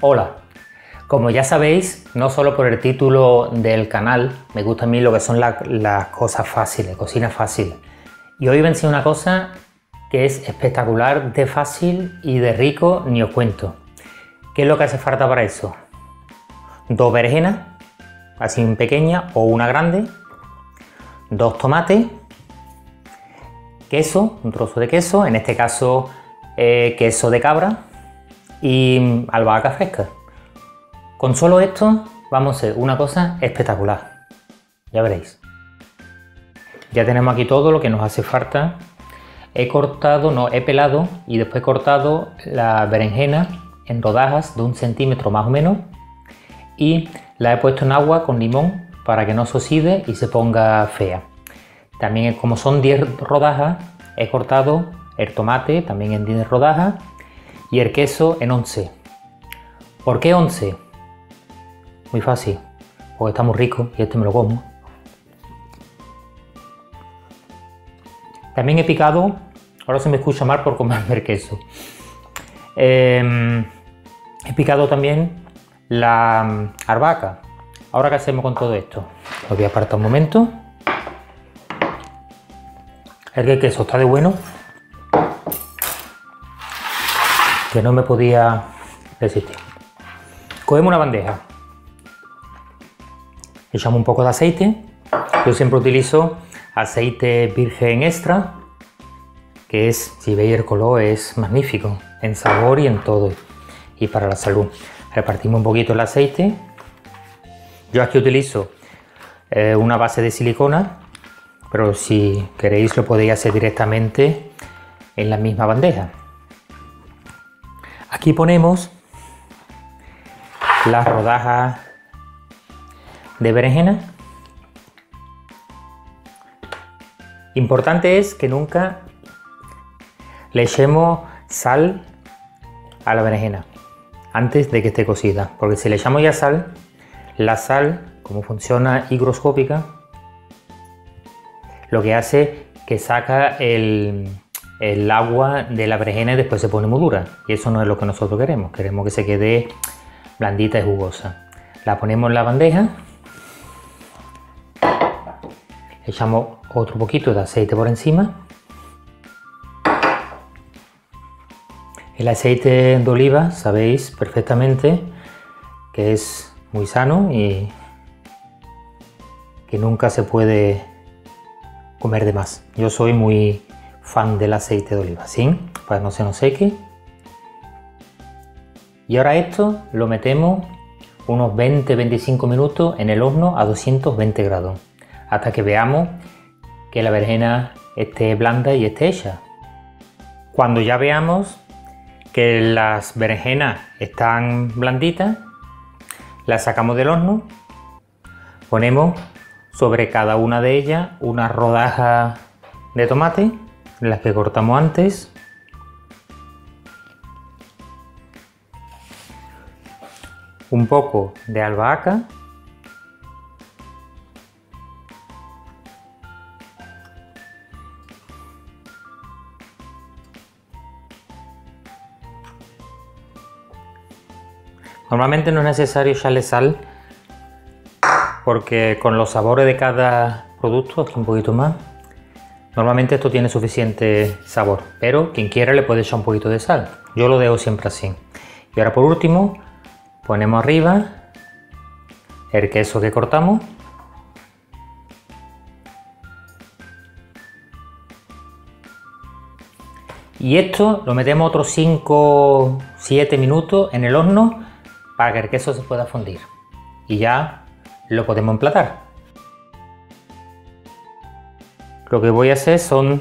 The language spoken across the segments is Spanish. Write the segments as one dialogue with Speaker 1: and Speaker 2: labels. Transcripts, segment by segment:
Speaker 1: Hola, como ya sabéis, no solo por el título del canal, me gusta a mí lo que son las cosas fáciles, cocina fácil. Y hoy voy a enseñar una cosa que es espectacular, de fácil y de rico, ni os cuento. ¿Qué es lo que hace falta para eso? 2 berenjenas, así pequeñas o una grande, 2 tomates, queso, un trozo de queso, en este caso queso de cabra, y albahaca fresca. Con solo esto vamos a hacer una cosa espectacular, ya veréis. Ya tenemos aquí todo lo que nos hace falta. He pelado y después he cortado la berenjena en rodajas de 1 centímetro más o menos, y la he puesto en agua con limón para que no se oxide y se ponga fea. También, como son 10 rodajas, he cortado el tomate también en 10 rodajas y el queso en 11. ¿Por qué 11? Muy fácil, porque está muy rico y este me lo como. También he picado, ahora se me escucha mal por comerme el queso. He picado también la albahaca. Ahora, ¿qué hacemos con todo esto? Lo voy a apartar un momento. El queso está de bueno, que no me podía resistir. Cogemos una bandeja, echamos un poco de aceite. Yo siempre utilizo aceite virgen extra, que es, si veis el color, es magnífico en sabor y en todo, y para la salud. Repartimos un poquito el aceite. Yo aquí utilizo una base de silicona, pero si queréis lo podéis hacer directamente en la misma bandeja. Aquí ponemos las rodajas de berenjena. Importante es que nunca le echemos sal a la berenjena antes de que esté cocida, porque si le echamos ya sal, la sal, como funciona higroscópica, lo que hace que saca el agua de la berenjena y después se pone muy dura, y eso no es lo que nosotros queremos. Queremos que se quede blandita y jugosa. La ponemos en la bandeja, echamos otro poquito de aceite por encima. El aceite de oliva sabéis perfectamente que es muy sano y que nunca se puede comer de más. Yo soy muy fan del aceite de oliva, ¿sí? Para que no se nos seque. Y ahora esto lo metemos unos 20-25 minutos en el horno a 220 grados, hasta que veamos que la berenjena esté blanda y esté hecha. Cuando ya veamos que las berenjenas están blanditas, las sacamos del horno, ponemos sobre cada una de ellas una rodaja de tomate, las que cortamos antes, un poco de albahaca, normalmente no es necesario echarle sal, porque con los sabores de cada producto, aquí un poquito más, normalmente esto tiene suficiente sabor, pero quien quiera le puede echar un poquito de sal. Yo lo dejo siempre así. Y ahora, por último, ponemos arriba el queso que cortamos. Y esto lo metemos otros 5-7 minutos en el horno para que el queso se pueda fundir. Y ya lo podemos emplatar. Lo que voy a hacer son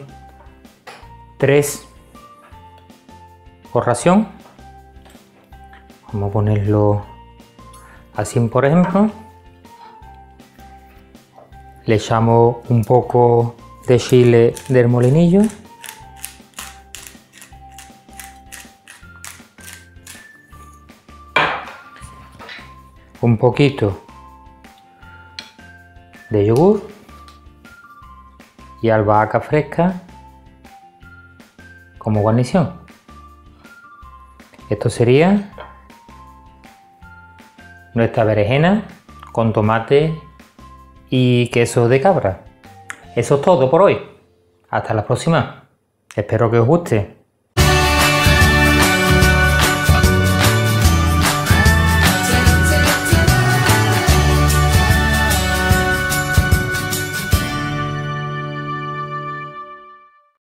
Speaker 1: 3 por ración. Vamos a ponerlo así, por ejemplo. Le echamos un poco de chile del molinillo. Un poquito de yogur y albahaca fresca como guarnición. Esto sería nuestra berenjena con tomate y queso de cabra. Eso es todo por hoy. Hasta la próxima. Espero que os guste.